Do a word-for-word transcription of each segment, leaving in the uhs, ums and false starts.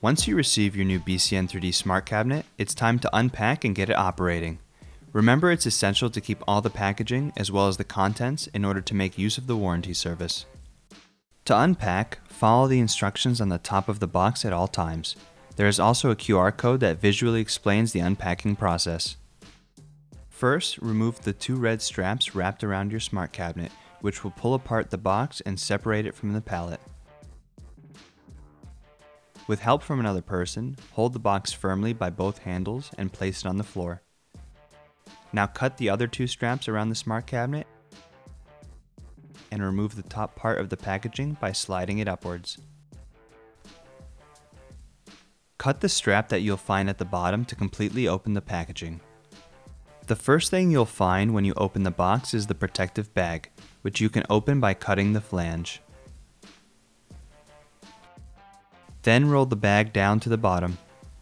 Once you receive your new B C N three D Smart Cabinet, it's time to unpack and get it operating. Remember, it's essential to keep all the packaging as well as the contents in order to make use of the warranty service. To unpack, follow the instructions on the top of the box at all times. There is also a Q R code that visually explains the unpacking process. First, remove the two red straps wrapped around your Smart Cabinet, which will pull apart the box and separate it from the pallet. With help from another person, hold the box firmly by both handles and place it on the floor. Now cut the other two straps around the Smart Cabinet and remove the top part of the packaging by sliding it upwards. Cut the strap that you'll find at the bottom to completely open the packaging. The first thing you'll find when you open the box is the protective bag, which you can open by cutting the flange. Then roll the bag down to the bottom.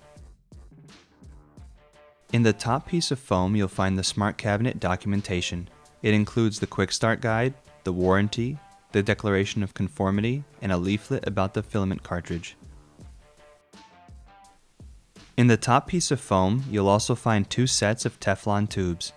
In the top piece of foam, you'll find the Smart Cabinet documentation. It includes the quick start guide, the warranty, the declaration of conformity, and a leaflet about the filament cartridge. In the top piece of foam, you'll also find two sets of Teflon tubes.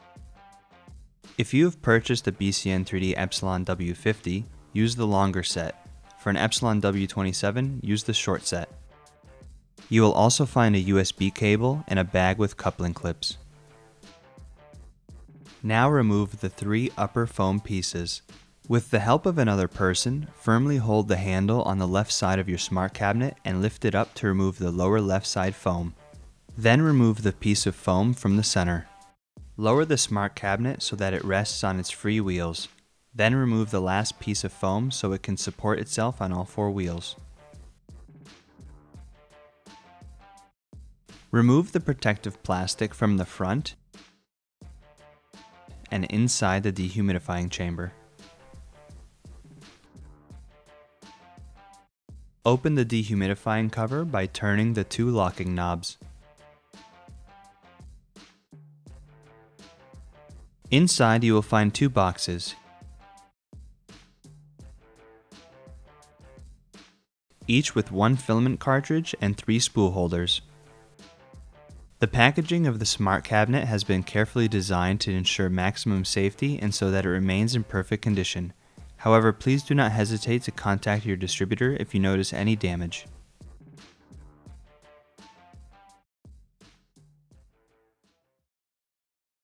If you have purchased a B C N three D Epsilon W fifty, use the longer set. For an Epsilon W twenty-seven, use the short set. You will also find a U S B cable and a bag with coupling clips. Now remove the three upper foam pieces. With the help of another person, firmly hold the handle on the left side of your Smart Cabinet and lift it up to remove the lower left side foam. Then remove the piece of foam from the center. Lower the Smart Cabinet so that it rests on its free wheels. Then remove the last piece of foam so it can support itself on all four wheels. Remove the protective plastic from the front and inside the dehumidifying chamber. Open the dehumidifying cover by turning the two locking knobs. Inside you will find two boxes, each with one filament cartridge and three spool holders. The packaging of the Smart Cabinet has been carefully designed to ensure maximum safety and so that it remains in perfect condition. However, please do not hesitate to contact your distributor if you notice any damage.